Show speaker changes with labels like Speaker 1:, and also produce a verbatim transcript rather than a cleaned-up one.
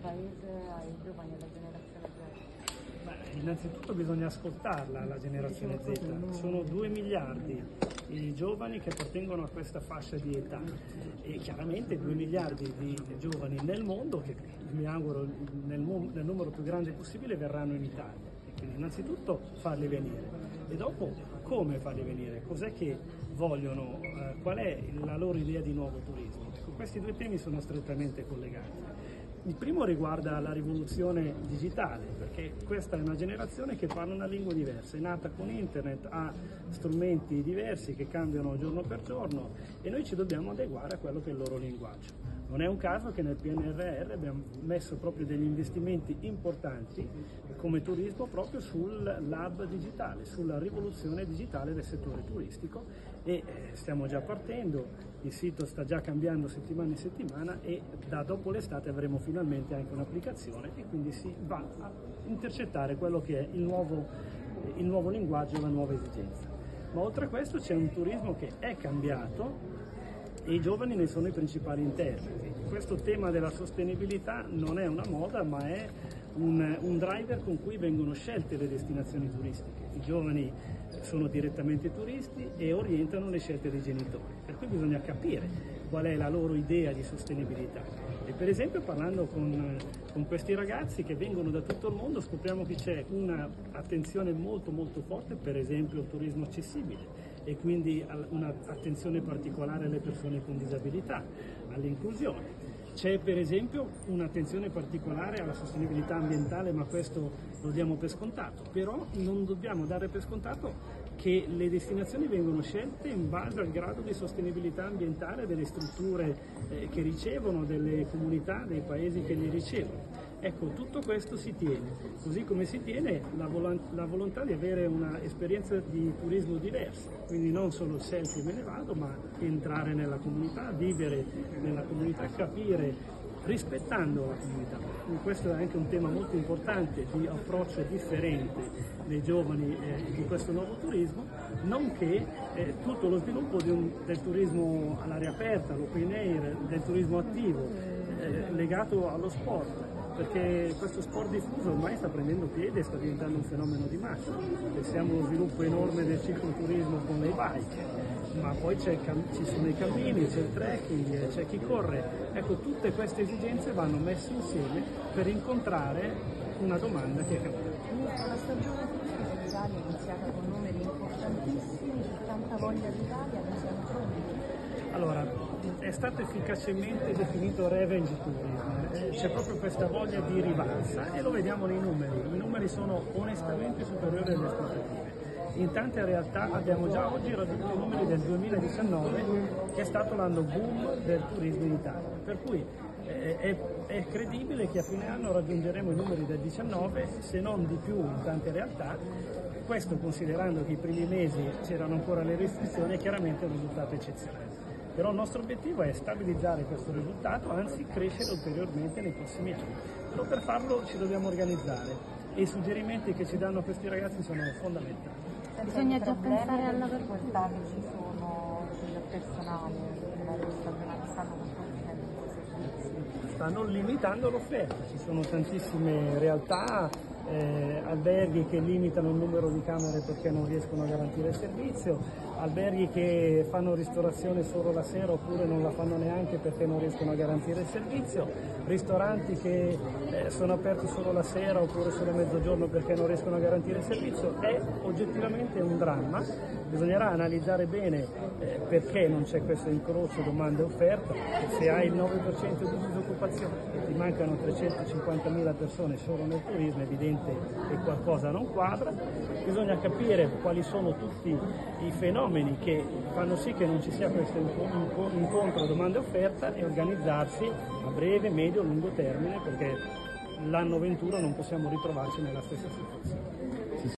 Speaker 1: paese, ai giovani, alla generazione Z?
Speaker 2: Beh, innanzitutto bisogna ascoltarla, la generazione Z. Sono due miliardi i giovani che appartengono a questa fascia di età e chiaramente due miliardi di giovani nel mondo che mi auguro nel, nel numero più grande possibile verranno in Italia. E quindi innanzitutto farli venire e dopo come farli venire, cos'è che vogliono, eh, qual è la loro idea di nuovo turismo. Ecco, questi due temi sono strettamente collegati. Il primo riguarda la rivoluzione digitale, perché questa è una generazione che parla una lingua diversa, è nata con internet, ha strumenti diversi che cambiano giorno per giorno e noi ci dobbiamo adeguare a quello che è il loro linguaggio. Non è un caso che nel P N R R abbiamo messo proprio degli investimenti importanti come turismo proprio sul lab digitale, sulla rivoluzione digitale del settore turistico e stiamo già partendo, il sito sta già cambiando settimana in settimana e da dopo l'estate avremo finalmente anche un'applicazione e quindi si va a intercettare quello che è il nuovo, il nuovo linguaggio, la nuova esigenza. Ma oltre a questo c'è un turismo che è cambiato e i giovani ne sono i principali interpreti. Questo tema della sostenibilità non è una moda ma è un, un driver con cui vengono scelte le destinazioni turistiche. I giovani sono direttamente turisti e orientano le scelte dei genitori, per cui bisogna capire qual è la loro idea di sostenibilità. E per esempio parlando con, con questi ragazzi che vengono da tutto il mondo scopriamo che c'è un'attenzione molto molto forte per esempio al turismo accessibile e quindi un'attenzione particolare alle persone con disabilità, all'inclusione. C'è per esempio un'attenzione particolare alla sostenibilità ambientale, ma questo lo diamo per scontato, però non dobbiamo dare per scontato che le destinazioni vengono scelte in base al grado di sostenibilità ambientale delle strutture eh, che ricevono, delle comunità, dei paesi che li ricevono. Ecco, tutto questo si tiene, così come si tiene la, vol la volontà di avere un'esperienza di turismo diversa, quindi non solo selfie me ne vado, ma entrare nella comunità, vivere nella comunità, capire, rispettando la comunità. Quindi questo è anche un tema molto importante di approccio differente dei giovani eh, di questo nuovo turismo, nonché eh, tutto lo sviluppo di un, del turismo all'aria aperta, l'open air, del turismo attivo, eh, legato allo sport. Perché questo sport diffuso ormai sta prendendo piede e sta diventando un fenomeno di massa. Pensiamo allo sviluppo enorme del cicloturismo con le bike, ma poi ci sono i cammini, c'è il trekking, c'è chi corre. Ecco, tutte queste esigenze vanno messe insieme per incontrare una domanda che è cambiata.
Speaker 1: La stagione turistica in Italia è iniziata con numeri importantissimi, tanta voglia d'Italia, non siamo pronti.
Speaker 2: Allora, è stato efficacemente definito revenge tourism, c'è proprio questa voglia di rivalsa e lo vediamo nei numeri, i numeri sono onestamente superiori alle aspettative. In tante realtà abbiamo già oggi raggiunto i numeri del duemiladiciannove, che è stato l'anno boom del turismo in Italia, per cui eh, è, è credibile che a fine anno raggiungeremo i numeri del diciannove, se non di più in tante realtà. Questo considerando che i primi mesi c'erano ancora le restrizioni, è chiaramente un risultato eccezionale. Però il nostro obiettivo è stabilizzare questo risultato, anzi crescere ulteriormente nei prossimi anni. Però per farlo ci dobbiamo organizzare e i suggerimenti che ci danno questi ragazzi sono fondamentali.
Speaker 1: Bisogna già pensare alla difficoltà che ci sono sul personale della stagionale, stanno controllando questi servizi.
Speaker 2: Stanno limitando l'offerta, ci sono tantissime realtà, eh, alberghi che limitano il numero di camere perché non riescono a garantire il servizio, alberghi che fanno ristorazione solo la sera oppure non la fanno neanche perché non riescono a garantire il servizio, ristoranti che eh, sono aperti solo la sera oppure solo a mezzogiorno perché non riescono a garantire il servizio. È oggettivamente un dramma, bisognerà analizzare bene eh, perché non c'è questo incrocio domanda e offerta. Se hai il nove per cento di disoccupazione e ti mancano trecentocinquantamila persone solo nel turismo, è evidente che qualcosa non quadra. Bisogna capire quali sono tutti i fenomeni che fanno sì che non ci sia questo incontro domanda e offerta e organizzarsi a breve, medio, lungo termine, perché l'anno venturo non possiamo ritrovarci nella stessa situazione.